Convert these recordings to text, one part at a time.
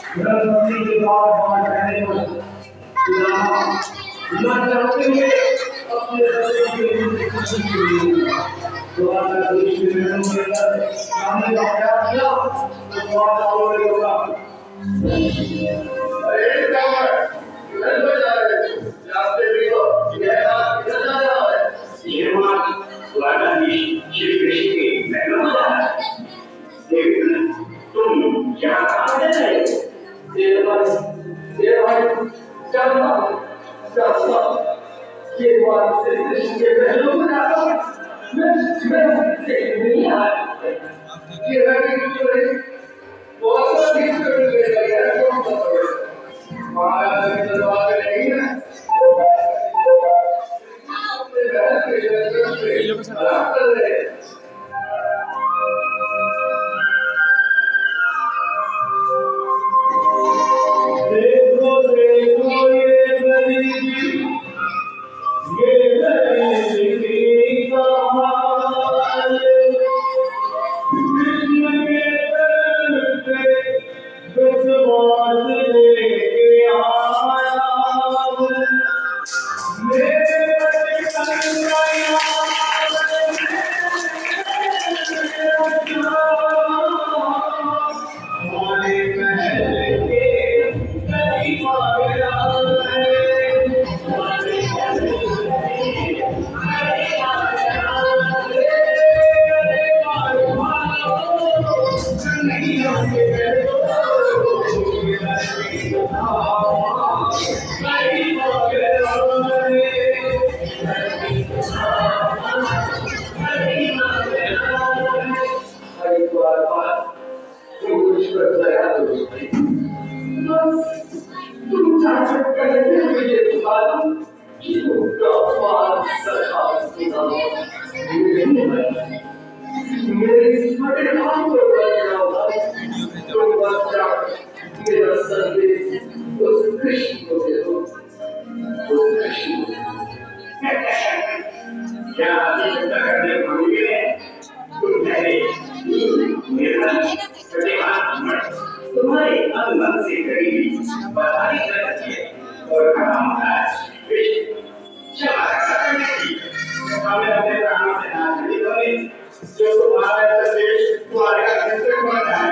धर्मपत्नी के बाद बात कहने को ना चाहते हुए अपने बच्चे के लिए दुआ का दृष्टि में के अंदर सामने का प्रयास किया तो दुआ का और होगा। अरे क्या है इधर को जा रहे हैं जानते भी हो ये बात किधर जा रहा है ये बात वादा की श्री कृष्ण की महलों जा रहा है लेकिन तुम क्या कहाँ जा रहे हो ये भाई चलना चलना ये बात से कृष्ण के महलों में जाता हूँ मैं नहीं आया ये लड़की जो है बहुत सारी स्टोरी ले रही है कौन सा है महाराज के दरबार में नहीं है अपने बहन के जन्म से आराम कर रहे हैं देखो देखो ये गरीबी ये गरीबी का हाल कृष्ण के दर पे विश्वास लेके आया मेरे बचपन का यार हमारे महल के करीब आ गया तुम्हारे अनुमान से करीबी बताई जाती है और कहा महाराज क्षमा करने की हमें अपने प्राणों से ना खड़ी करें जो तुम्हारा संदेश तुम्हारे घर से पहुंचाए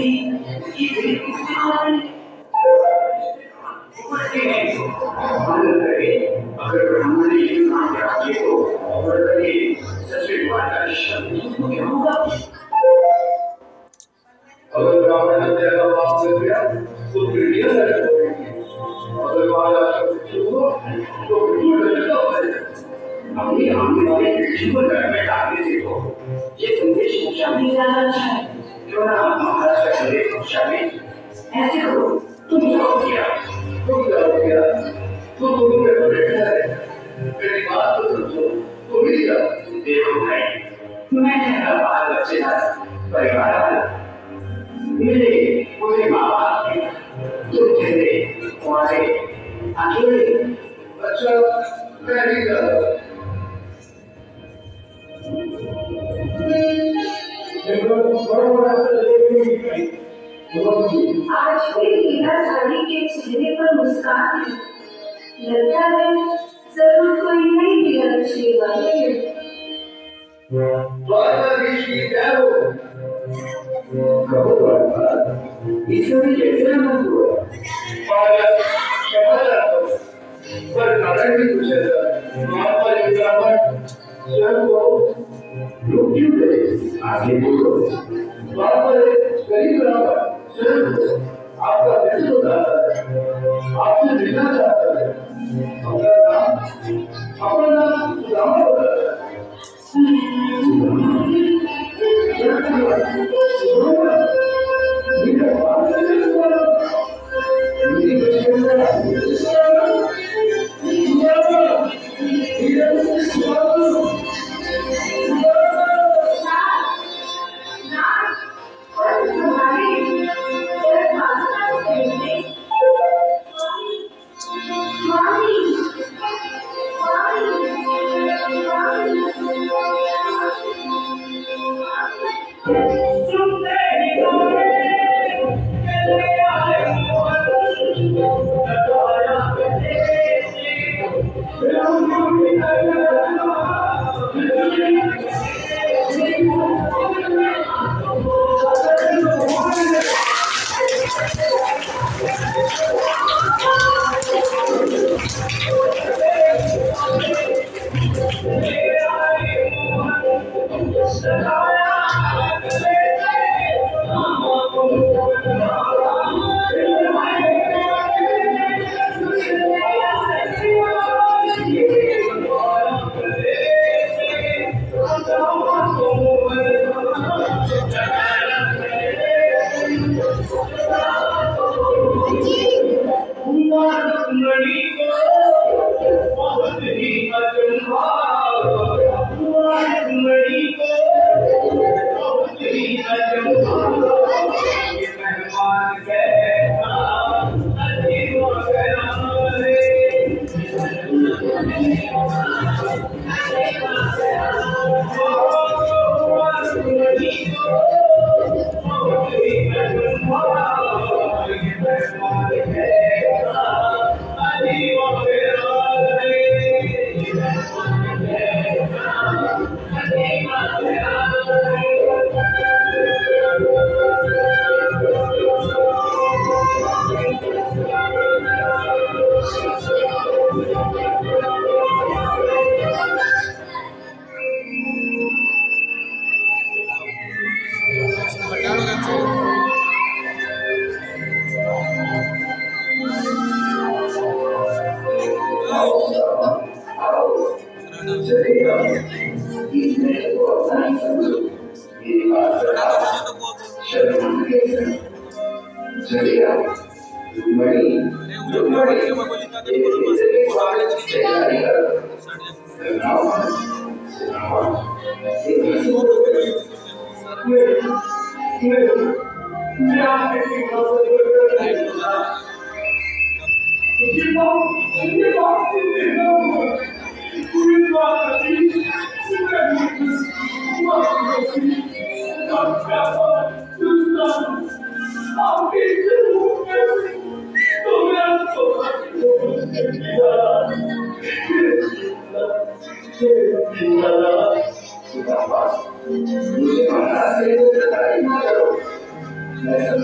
अगर हमने ये काम किया तो और ये सच्ची बात है शब्द क्या होगा अगर ब्राह्मण हत्या का पाप कर दिया तो पीढ़ियां लग जाएंगी अगर वाला शब्द हो तो पीढ़ियां लग जाएंगी अपनी आने वाली पीढ़ी को घर में डालने से तो ये संदेश पहुंचा भी ज्यादा अच्छा है क्यों ना महाराज का संदेश पहुंचा भी ऐसे करो तुम जाओ किया तो तुम मेरे बैठा है मेरी बात तो समझो तुम ही जाओ देखो भाई मैं कहना बाल बच्चे था परिवार वाला मेरे मुझे माँ बाप के तुम कहते तुम्हारे अकेले अच्छा मैं नहीं कर आज भी मीरा साड़ी के चेहरे पर मुस्कान है लगता है जरूर कोई नई मीरा नशे वाली है इसमें कैसे मत हुआ क्षमा चाहता हूँ पर कारण भी कुछ ऐसा महात्मा जी ब्राह्मण स्वयं को लोग क्यों करे आगे बोलो वहाँ पर गरीब ब्राह्मण स्वयं को आपका दिल बताता है आपसे मिलना चाहता है अपना नाम सुदामा बताता है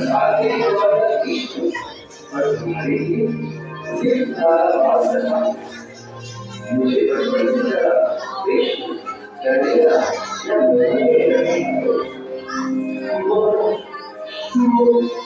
आगे और तुम्हारे लिए सिर्फ मुझे बचपन की तरह विश्व चलेगा या